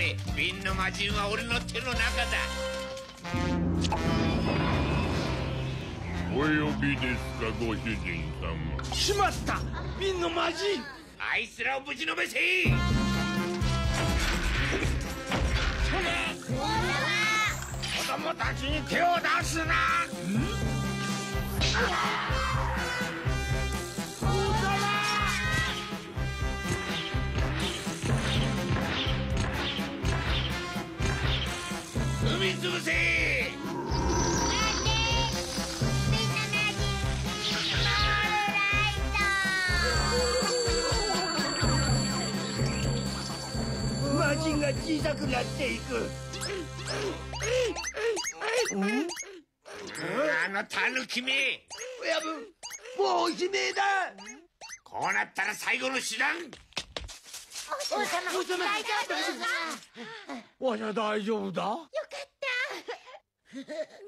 め、瓶の魔人は俺の手の中だ。 お呼びですか、ご主人様。 しまった、瓶の魔人。 あいつらをぶちのめせ。 子供たちに手を出すな。 踏みつぶせ。 魔人が小さくなっていく。 あのタヌキめ。 親分、もうおしめだ。 こうなったら最後の手段。 王様、大丈夫ですか？ わしは大丈夫だ。 よかった。